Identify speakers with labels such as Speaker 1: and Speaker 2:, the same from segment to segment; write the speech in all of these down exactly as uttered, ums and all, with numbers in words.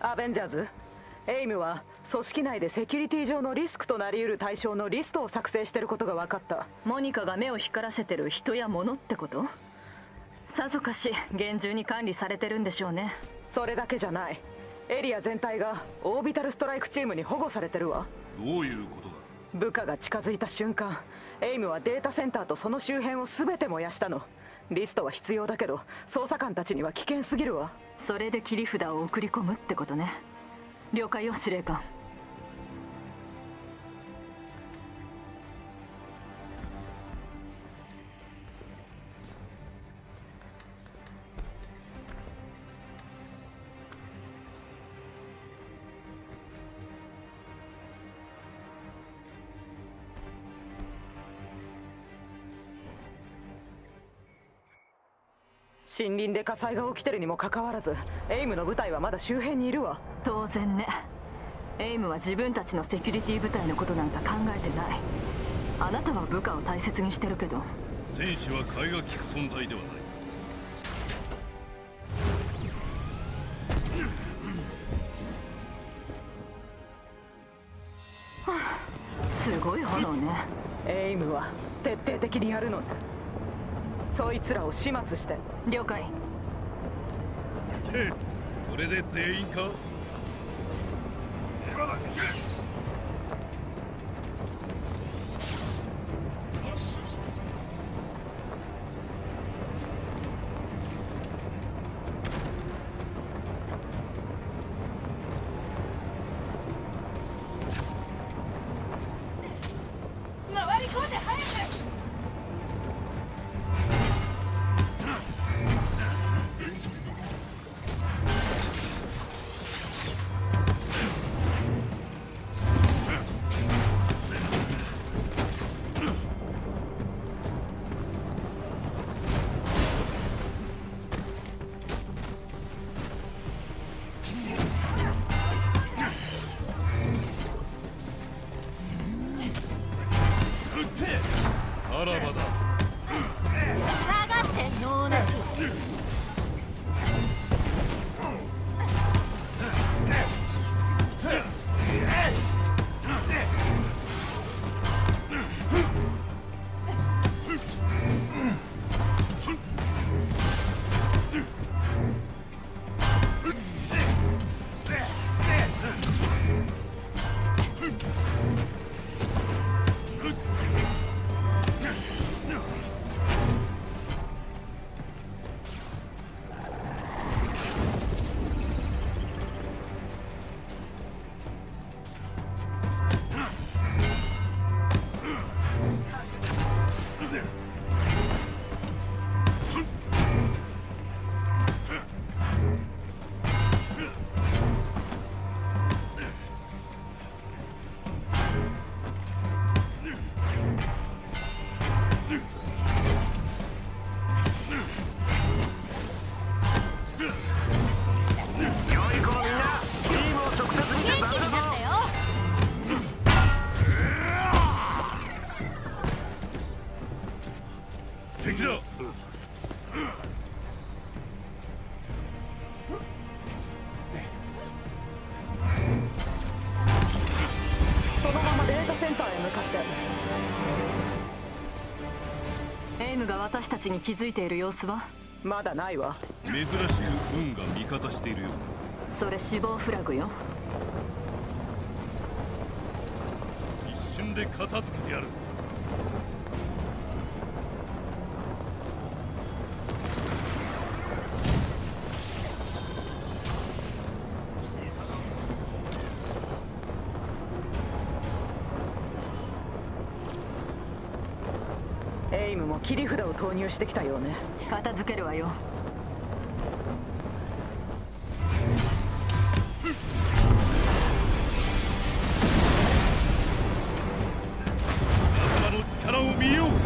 Speaker 1: アベンジャーズ、エイムは組織内でセキュリティ上のリスクとなり得る対象のリストを作成してることが分かった。
Speaker 2: モニカが目を光らせてる人や物ってこと？さぞかし厳重に管理されてるんでしょうね。
Speaker 1: それだけじゃない。エリア全体がオービタルストライクチームに保護されてるわ。
Speaker 3: どういうことだ？
Speaker 1: 部下が近づいた瞬間、エイムはデータセンターとその周辺を全て燃やしたの。リストは必要だけど捜査官たちには危険すぎるわ。
Speaker 2: それで切り札を送り込むってことね。了解よ、司令官。
Speaker 1: 森林で火災が起きてるにもかかわらず、エイムの部隊はまだ周辺にいるわ。
Speaker 2: 当然ね。エイムは自分たちのセキュリティ部隊のことなんか考えてない。あなたは部下を大切にしてるけど。
Speaker 3: 戦士は替えが利く存在ではない。
Speaker 2: すごい炎ね。
Speaker 1: エイムは徹底的にやるの。そいつらを始末して。
Speaker 2: 了解。
Speaker 3: へ、これで全員か？
Speaker 2: 回り込んで早く。
Speaker 3: あらばだ。
Speaker 4: 下がってノーなし。
Speaker 3: 敵だ。
Speaker 1: そのままデータセンターへ向かって。
Speaker 2: エイムが私たちに気づいている様子は？
Speaker 1: まだないわ。
Speaker 3: 珍しく運が味方しているよう
Speaker 2: それ死亡フラグよ。
Speaker 3: だ。一瞬で片付けてやる。
Speaker 1: エイムも切り札を投入してきたようね。
Speaker 2: 片付けるわよ。
Speaker 3: 仲間の力を見よう。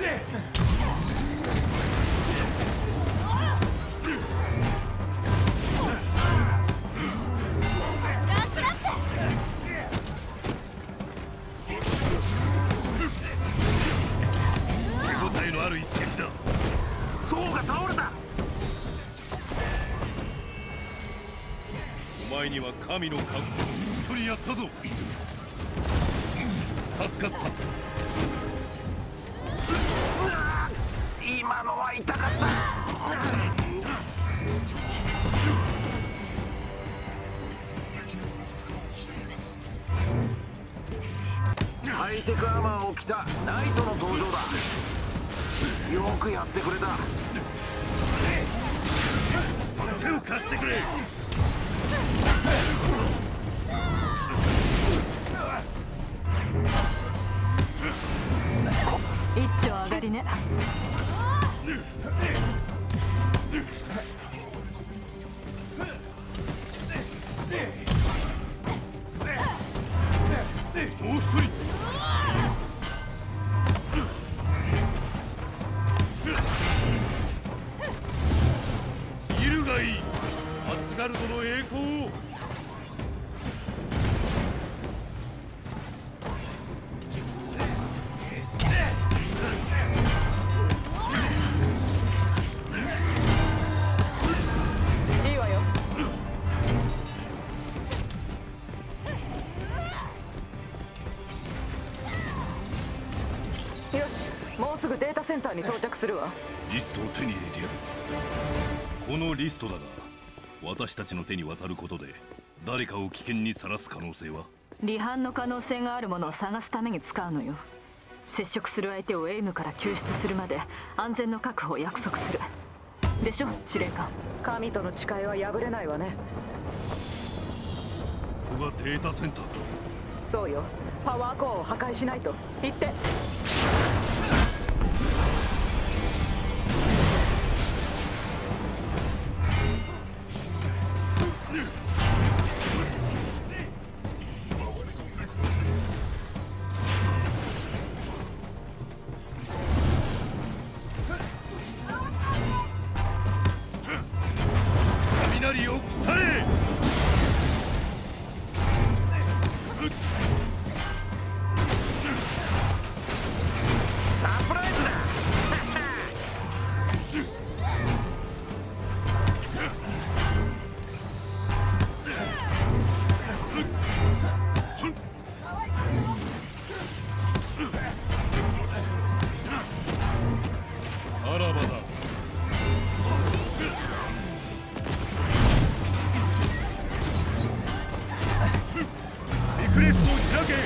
Speaker 3: 手応えのある一撃だ。
Speaker 5: そうが倒れた。
Speaker 3: お前には神の覚悟。一人やったぞ。助かった。
Speaker 5: 今のは痛かった。ハイテクアーマーを着たナイトの登場だ。よくやってくれた。
Speaker 3: 手を貸してくれ。
Speaker 2: 一丁上がりね。
Speaker 3: もう一人。いるがいい。アスガルドの栄光を。
Speaker 1: いいわよ。よし、もうすぐデータセンターに到着するわ。
Speaker 3: リストを手に入れてやる。このリストだが、私たちの手に渡ることで誰かを危険にさらす可能性は？
Speaker 2: 離反の可能性があるものを探すために使うのよ。接触する相手をエイムから救出するまで安全の確保を約束するでしょ、司令官。
Speaker 1: 神との誓いは破れないわね。
Speaker 3: ここがデータセンターか。
Speaker 1: そうよ、パワーコアを破壊しないと。行って。
Speaker 3: 雷を腐れ。
Speaker 5: サプライズだ。
Speaker 3: あらばだ。リクレストを開け。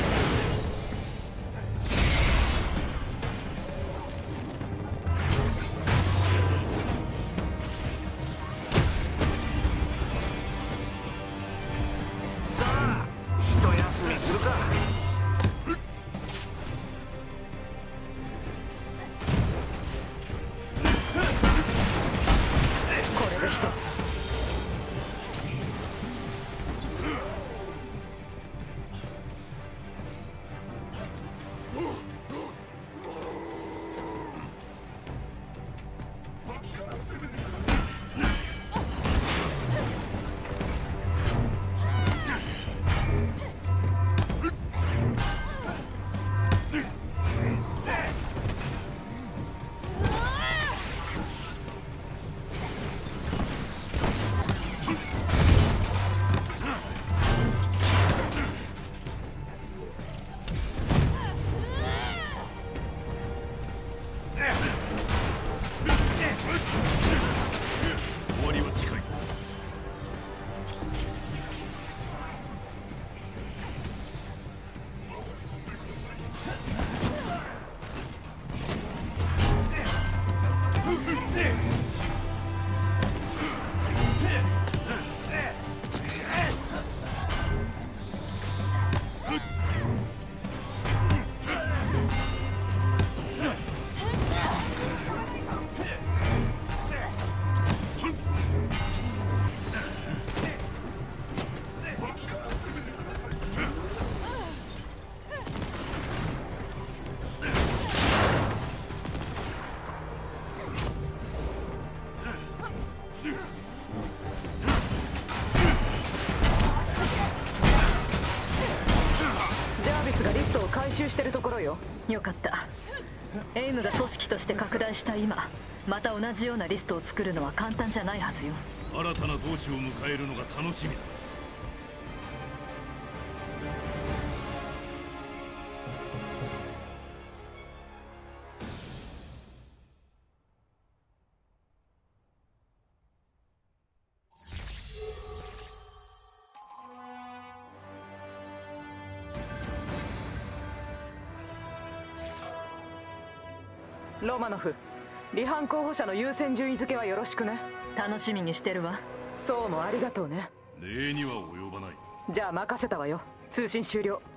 Speaker 5: さあ、一休みするか。
Speaker 1: これで一つ。
Speaker 3: 終わりは近い。
Speaker 2: よかった。エイムが組織として拡大した今、また同じようなリストを作るのは簡単じゃないはずよ。
Speaker 3: 新たな同志を迎えるのが楽しみだ。
Speaker 1: ロマノフ、離反候補者の優先順位付けはよろしくね。
Speaker 2: 楽しみにしてるわ。
Speaker 1: そうもありがとうね。
Speaker 3: 礼には及ばない。
Speaker 1: じゃあ任せたわよ。通信終了。